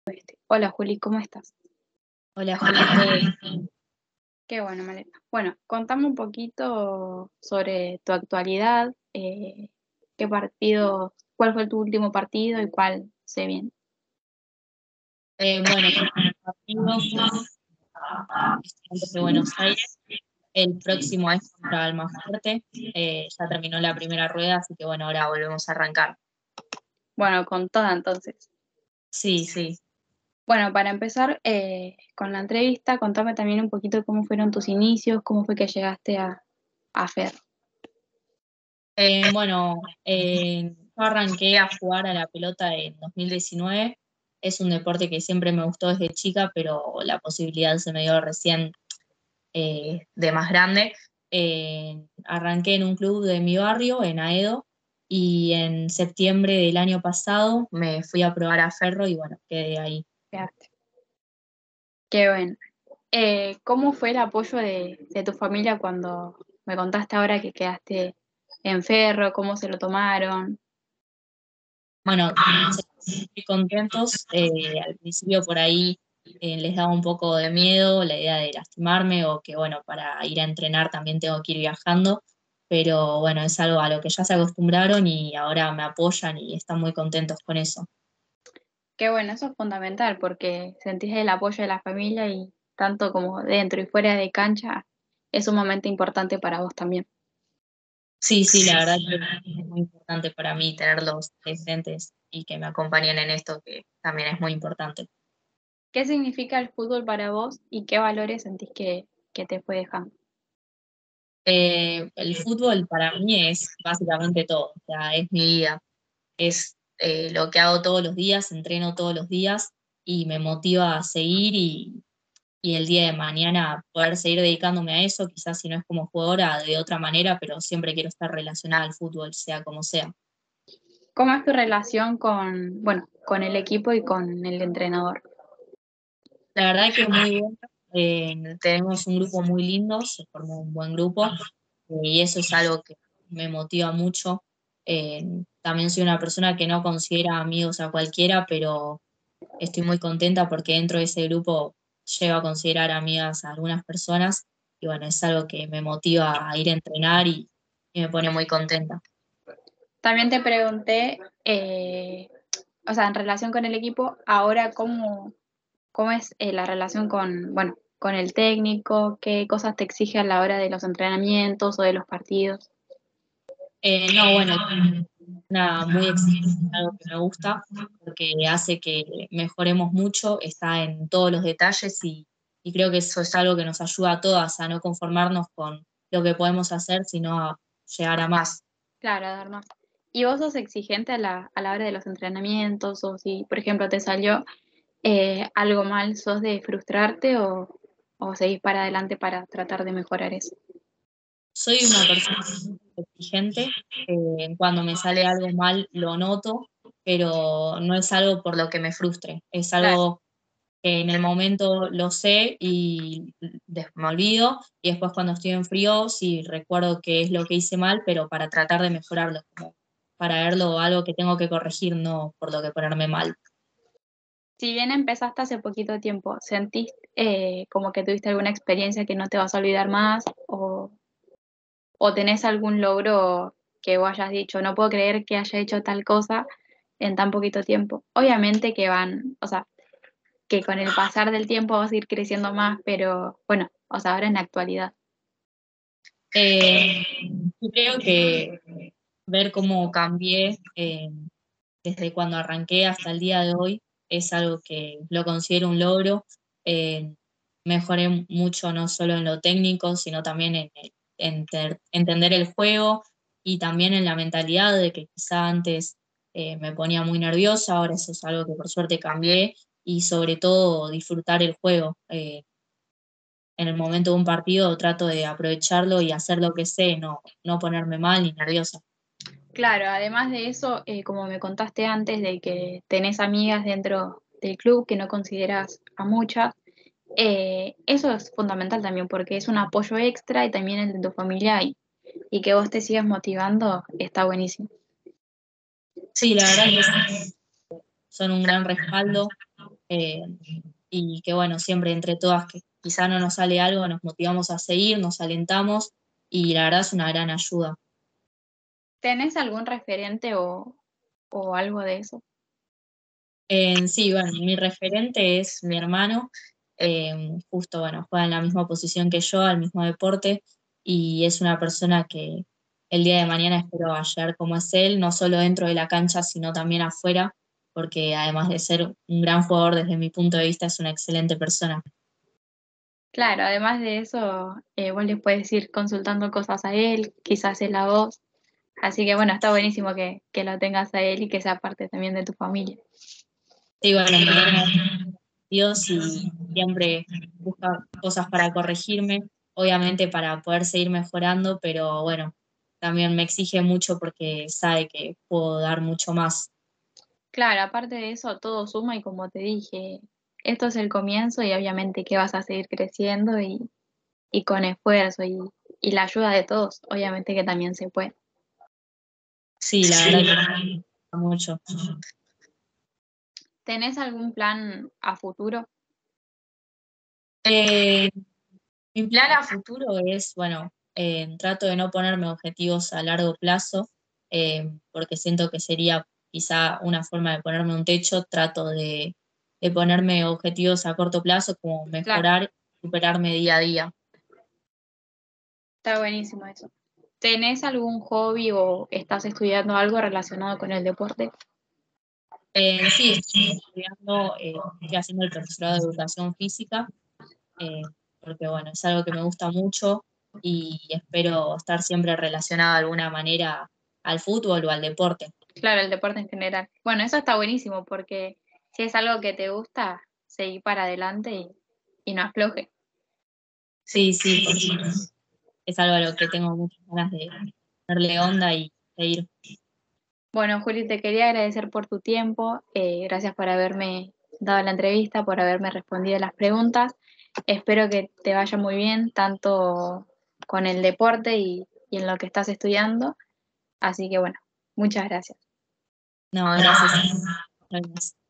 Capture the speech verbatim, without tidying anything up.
Este, Hola Juli, ¿cómo estás? Hola Juli, ¿todo bien? Qué bueno, me alegra. Bueno, contame un poquito sobre tu actualidad, eh, qué partido, cuál fue tu último partido y cuál se viene. Eh, bueno, mi partido fue Estudiantes de Buenos Aires. El próximo es contra Almafuerte. Eh, ya terminó la primera rueda, así que bueno, ahora volvemos a arrancar. Bueno, con toda entonces. Sí, sí. Bueno, para empezar eh, con la entrevista, contame también un poquito cómo fueron tus inicios, cómo fue que llegaste a, a Ferro. Eh, bueno, eh, yo arranqué a jugar a la pelota en dos mil diecinueve. Es un deporte que siempre me gustó desde chica, pero la posibilidad se me dio recién eh, de más grande. Eh, arranqué en un club de mi barrio, en Aedo, y en septiembre del año pasado me fui a probar a Ferro y bueno, quedé ahí. Quedaste. Qué bueno. Eh, ¿cómo fue el apoyo de, de tu familia cuando me contaste ahora que quedaste en Ferro? ¿Cómo se lo tomaron? Bueno, se- muy contentos. Eh, al principio por ahí eh, les daba un poco de miedo la idea de lastimarme o que bueno, para ir a entrenar también tengo que ir viajando, pero bueno, es algo a lo que ya se acostumbraron y ahora me apoyan y están muy contentos con eso. Qué bueno, eso es fundamental porque sentís el apoyo de la familia y tanto como dentro y fuera de cancha es un momento importante para vos también. Sí, sí, la verdad que es muy importante para mí tenerlos presentes y que me acompañen en esto, que también es muy importante. ¿Qué significa el fútbol para vos y qué valores sentís que, que te fue dejando? Eh, el fútbol para mí es básicamente todo, o sea, es mi vida, es eh, lo que hago todos los días, entreno todos los días y me motiva a seguir y, y el día de mañana poder seguir dedicándome a eso, quizás si no es como jugadora de otra manera, pero siempre quiero estar relacionada al fútbol, sea como sea. ¿Cómo es tu relación con, bueno, con el equipo y con el entrenador? La verdad que es muy bueno. Eh, tenemos un grupo muy lindo, se formó un buen grupo eh, y eso es algo que me motiva mucho. Eh, también soy una persona que no considera amigos a cualquiera, pero estoy muy contenta porque dentro de ese grupo llego a considerar amigas a algunas personas y bueno, es algo que me motiva a ir a entrenar y, y me pone muy contenta. También te pregunté, eh, o sea, en relación con el equipo, ahora cómo, cómo es eh, la relación con, bueno, con el técnico, qué cosas te exige a la hora de los entrenamientos o de los partidos. Eh, no, bueno, una muy exigente, algo que me gusta, porque hace que mejoremos mucho, está en todos los detalles y, y creo que eso es algo que nos ayuda a todas a no conformarnos con lo que podemos hacer, sino a llegar a más. Claro, dar más. ¿Y vos sos exigente a la, a la hora de los entrenamientos? O si, por ejemplo, te salió eh, algo mal, ¿sos de frustrarte o, o seguís para adelante para tratar de mejorar eso? Soy una persona muy exigente, eh, cuando me sale algo mal lo noto, pero no es algo por lo que me frustre, es Claro. algo en el momento lo sé y des- me olvido, y después cuando estoy en frío sí recuerdo qué es lo que hice mal, pero para tratar de mejorarlo, como para verlo algo que tengo que corregir, no por lo que ponerme mal. Si bien empezaste hace poquito tiempo, ¿sentís eh, como que tuviste alguna experiencia que no te vas a olvidar más? ¿O, o tenés algún logro que vos hayas dicho, no puedo creer que haya hecho tal cosa en tan poquito tiempo? Obviamente que van, o sea, que con el pasar del tiempo vas a ir creciendo más, pero bueno, o sea, ahora en la actualidad. Eh, yo creo que ver cómo cambié eh, desde cuando arranqué hasta el día de hoy es algo que lo considero un logro. Eh, Mejoré mucho no solo en lo técnico, sino también en, el- en ter- entender el juego y también en la mentalidad de que quizá antes eh, me ponía muy nerviosa, ahora eso es algo que por suerte cambié y sobre todo disfrutar el juego. Eh, en el momento de un partido trato de aprovecharlo y hacer lo que sé, no, no ponerme mal ni nerviosa. Claro, además de eso, eh, como me contaste antes, de que tenés amigas dentro del club que no consideras a muchas, eh, eso es fundamental también porque es un apoyo extra y también el de tu familia y, y que vos te sigas motivando está buenísimo. Sí, la verdad que sí, son un gran respaldo. eh, y que bueno, siempre entre todas que quizá no nos sale algo, nos motivamos a seguir, nos alentamos y la verdad es una gran ayuda. ¿Tenés algún referente o, o algo de eso? En sí, bueno, mi referente es mi hermano, eh, justo, bueno, juega en la misma posición que yo, al mismo deporte, y es una persona que el día de mañana espero hallar como es él, no solo dentro de la cancha, sino también afuera, porque además de ser un gran jugador desde mi punto de vista, es una excelente persona. Claro, además de eso, eh, vos le puedes ir consultando cosas a él, quizás él a vos. Así que bueno, está buenísimo que, que lo tengas a él y que sea parte también de tu familia. Sí, bueno, mi hermano es Dios y siempre busca cosas para corregirme, obviamente para poder seguir mejorando, pero bueno, también me exige mucho porque sabe que puedo dar mucho más. Claro, aparte de eso, todo suma y como te dije, esto es el comienzo y obviamente que vas a seguir creciendo y, y con esfuerzo y, y la ayuda de todos, obviamente que también se puede. Sí, la verdad que me gusta mucho. ¿Tenés algún plan a futuro? Eh, Mi plan a futuro es, bueno, eh, trato de no ponerme objetivos a largo plazo, eh, porque siento que sería quizá una forma de ponerme un techo. Trato de, de ponerme objetivos a corto plazo, como Claro, mejorar, superarme día a día. está buenísimo eso. ¿Tenés algún hobby o estás estudiando algo relacionado con el deporte? Eh, sí, estoy estudiando, eh, estoy haciendo el profesorado de educación física, eh, porque bueno, es algo que me gusta mucho y espero estar siempre relacionada de alguna manera al fútbol o al deporte. Claro, el deporte en general. Bueno, eso está buenísimo porque si es algo que te gusta, seguí para adelante y, y no afloje. Sí, sí, porque es algo a lo que tengo muchas ganas de darle onda y seguir. Bueno, Juli, te quería agradecer por tu tiempo. Eh, gracias por haberme dado la entrevista, por haberme respondido las preguntas. Espero que te vaya muy bien, tanto con el deporte y, y en lo que estás estudiando. Así que bueno, muchas gracias. No, gracias. Nos vemos.